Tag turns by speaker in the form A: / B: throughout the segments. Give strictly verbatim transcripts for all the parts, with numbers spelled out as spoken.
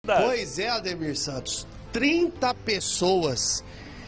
A: Pois é, Ademir Santos, trinta pessoas,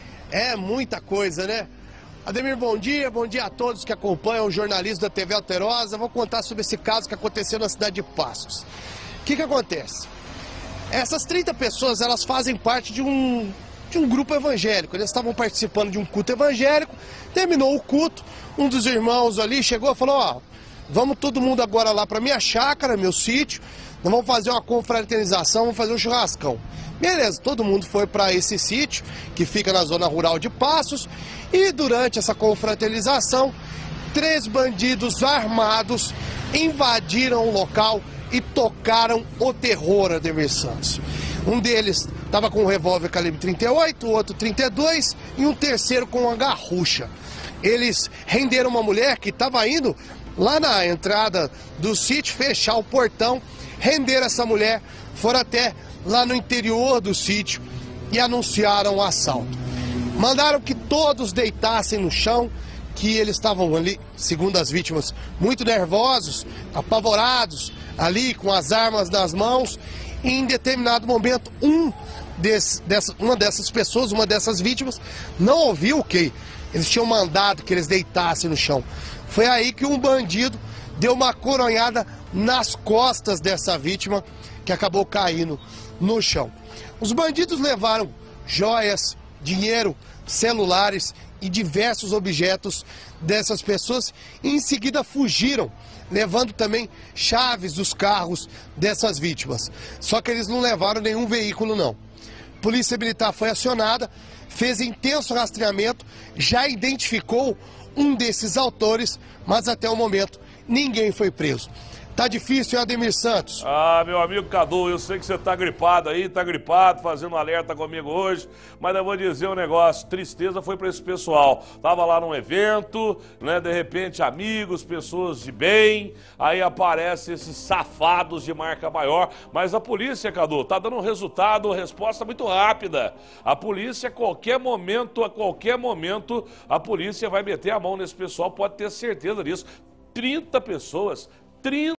A: é muita coisa, né? Ademir, bom dia, bom dia a todos que acompanham o jornalismo da T V Alterosa. Vou contar sobre esse caso que aconteceu na cidade de Passos. O que que acontece? Essas trinta pessoas, elas fazem parte de um, de um grupo evangélico. Eles estavam participando de um culto evangélico, terminou o culto, um dos irmãos ali chegou e falou, ó, vamos todo mundo agora lá para minha chácara, meu sítio, nós vamos fazer uma confraternização, vamos fazer um churrascão. Beleza, todo mundo foi para esse sítio, que fica na zona rural de Passos, e durante essa confraternização, três bandidos armados invadiram o local e tocaram o terror, Ademir Santos. Um deles estava com um revólver calibre trinta e oito, o outro trinta e dois e um terceiro com uma garrucha. Eles renderam uma mulher que estava indo lá na entrada do sítio fechar o portão, renderam essa mulher, foram até lá no interior do sítio e anunciaram o assalto. Mandaram que todos deitassem no chão, que eles estavam ali, segundo as vítimas, muito nervosos, apavorados, ali com as armas nas mãos. E em determinado momento, um desse, dessa, uma dessas pessoas, uma dessas vítimas, não ouviu o que eles tinham mandado que eles deitassem no chão. Foi aí que um bandido deu uma coronhada nas costas dessa vítima, que acabou caindo no chão. Os bandidos levaram joias, dinheiro, celulares e diversos objetos dessas pessoas e em seguida fugiram, levando também chaves dos carros dessas vítimas. Só que eles não levaram nenhum veículo, não. Polícia Militar foi acionada, fez intenso rastreamento, já identificou um desses autores, mas até o momento ninguém foi preso. Tá difícil, hein, Ademir Santos?
B: Ah, meu amigo Cadu, eu sei que você tá gripado aí, tá gripado, fazendo um alerta comigo hoje, mas eu vou dizer um negócio, tristeza foi pra esse pessoal. Tava lá num evento, né, de repente amigos, pessoas de bem, aí aparecem esses safados de marca maior, mas a polícia, Cadu, tá dando um resultado, resposta muito rápida. A polícia, a qualquer momento, a qualquer momento, a polícia vai meter a mão nesse pessoal, pode ter certeza disso. trinta pessoas, trinta